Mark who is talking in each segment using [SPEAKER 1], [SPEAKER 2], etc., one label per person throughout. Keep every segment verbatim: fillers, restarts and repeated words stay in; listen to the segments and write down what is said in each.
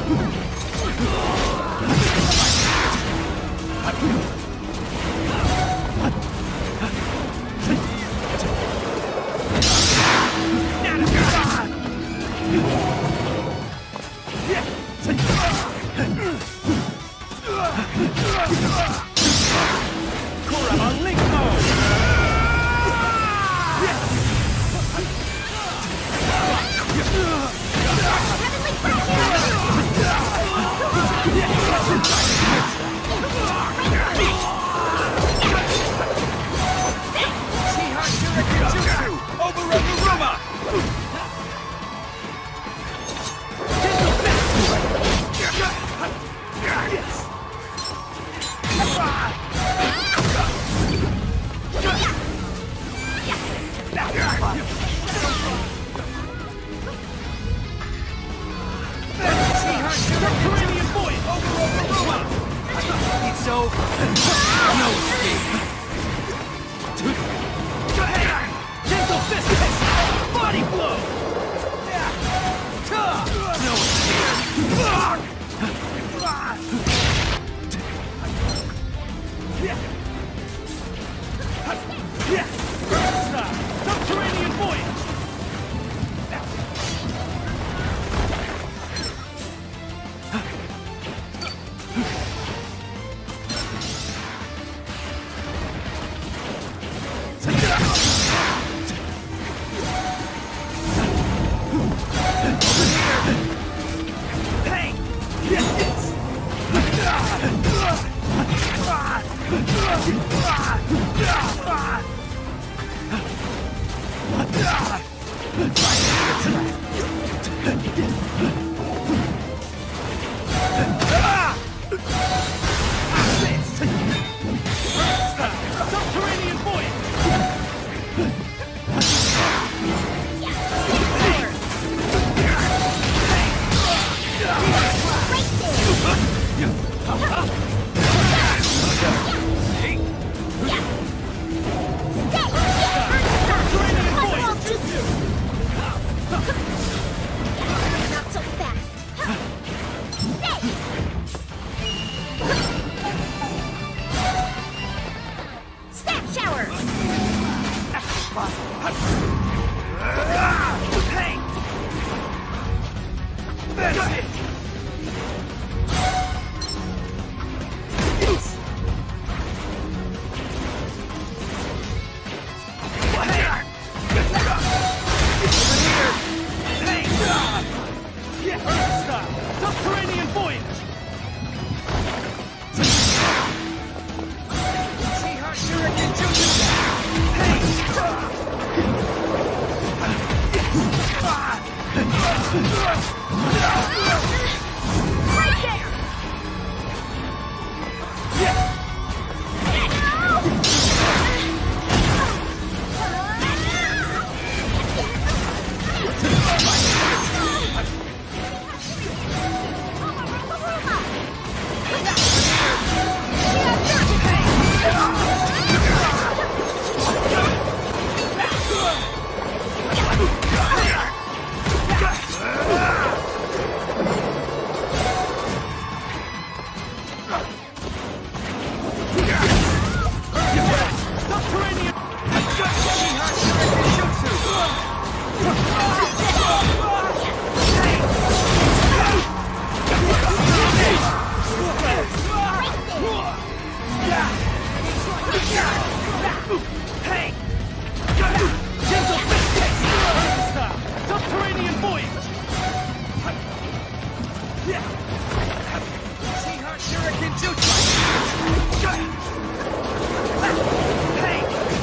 [SPEAKER 1] Subterranean Voyage! Subterranean Voyage! Subterranean Voyage! See her shuriken jutsu! Hey! Right there! Yeah! Hey! Gentle biscuits! Subterranean Voyage! See her shuriken jutsu! Hey!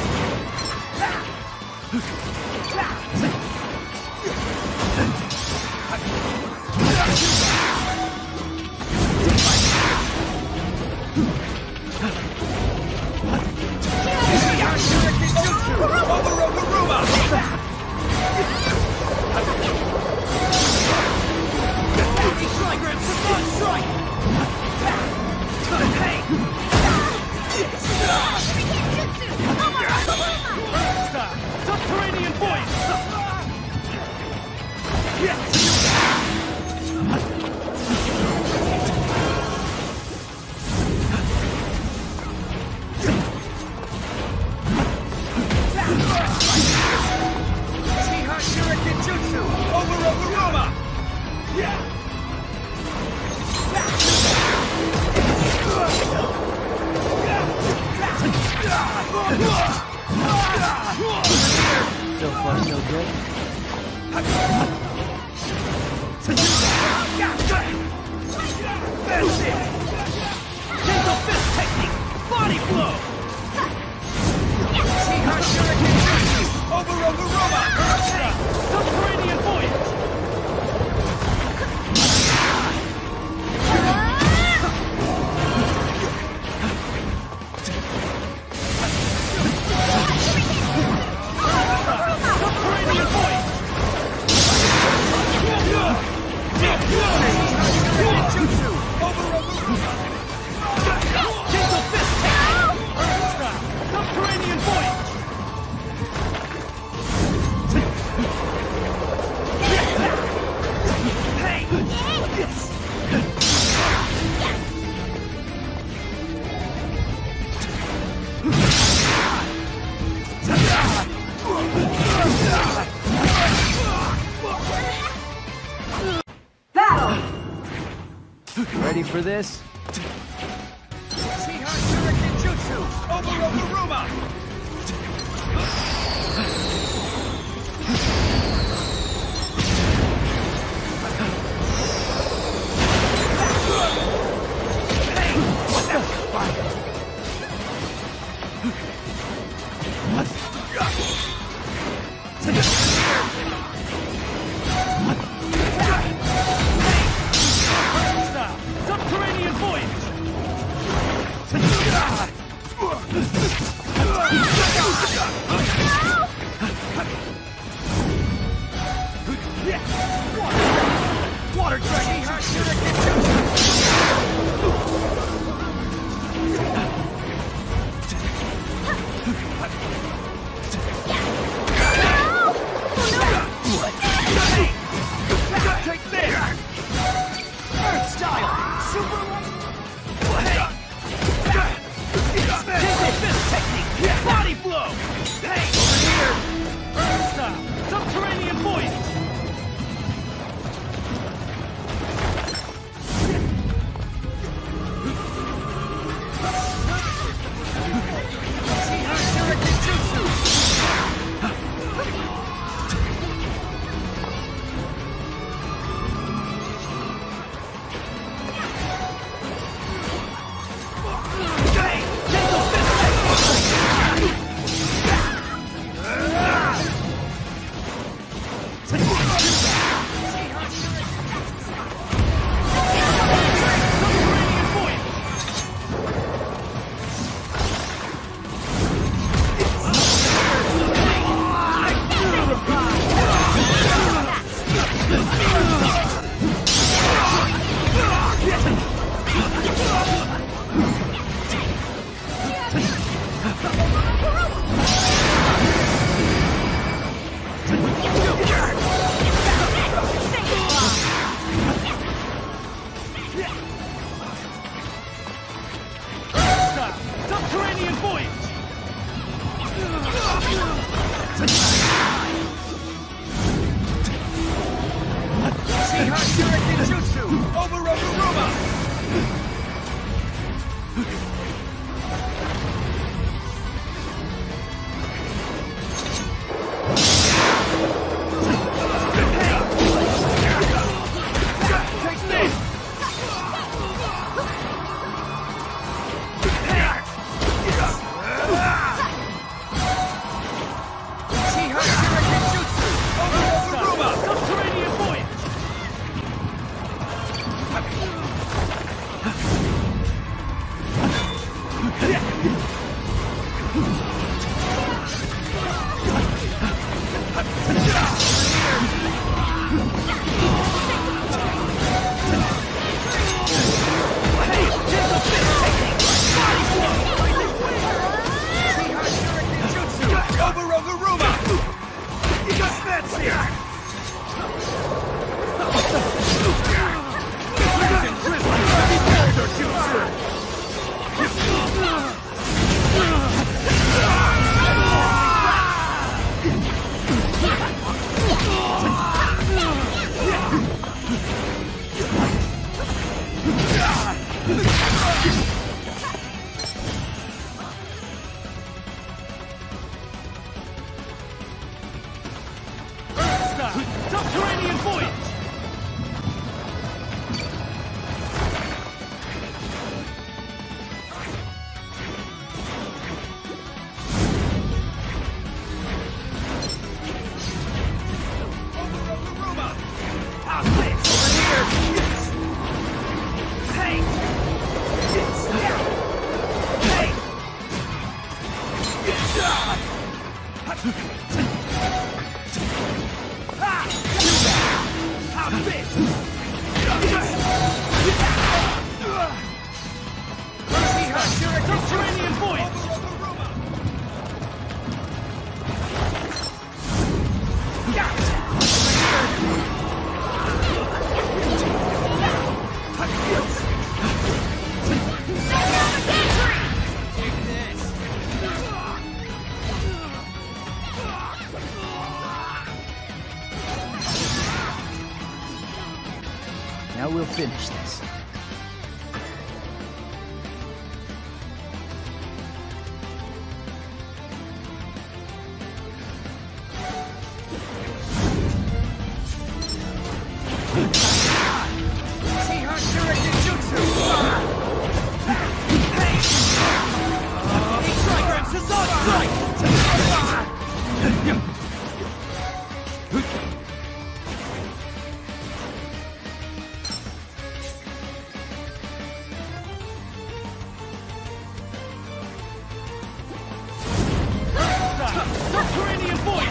[SPEAKER 1] Subterranean Voyage!
[SPEAKER 2] far so good.
[SPEAKER 1] That's it! Gentle fist technique! Body blow! See how Shuriken Jutsu! Overrode the robot! Subterranean Voyage! Subterranean Voyage! Jutsu! Overrode the robot! Gentle fist technique! Earth style! Subterranean Voyage! Hey! Yes!
[SPEAKER 3] Battle!
[SPEAKER 2] Ready for this?
[SPEAKER 1] See how Shuriken Jutsu! Overrode the robot! Subterranean Voyage! Water dragon! Shuriken Jutsu! Take this! Earth style! Super light! Gentle fist technique! Body blow! Hey! Over here! Earth style! Subterranean Voyage! See how Shuriken Jutsu! Subterranean Voyage! See how Shuriken Jutsu! Overrode the robot! Take this! See how Shuriken Jutsu! Overrode the robot! Subterranean Voyage! Overrode the robot! Just that's it! Listen, Grizzly! Boulder Jutsu!
[SPEAKER 2] we'll finish this.
[SPEAKER 1] See her shuriken jutsu! He trigrams his on strike! Subterranean Voyage!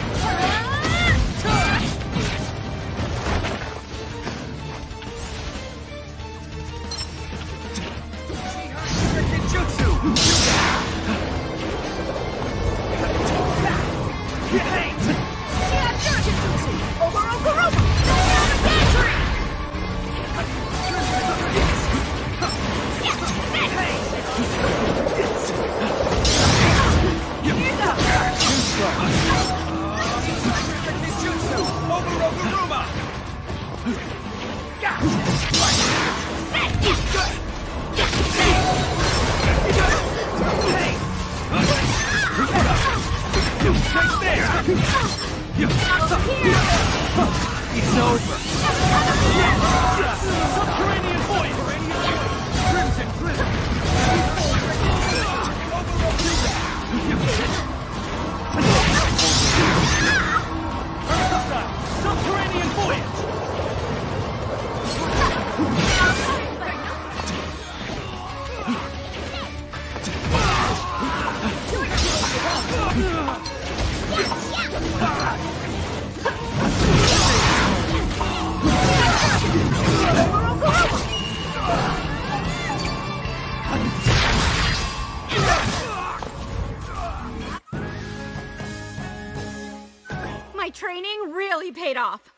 [SPEAKER 1] It's over. Subterranean Voyage! Crimson Prism! Subterranean Voyage!
[SPEAKER 3] My training really paid off.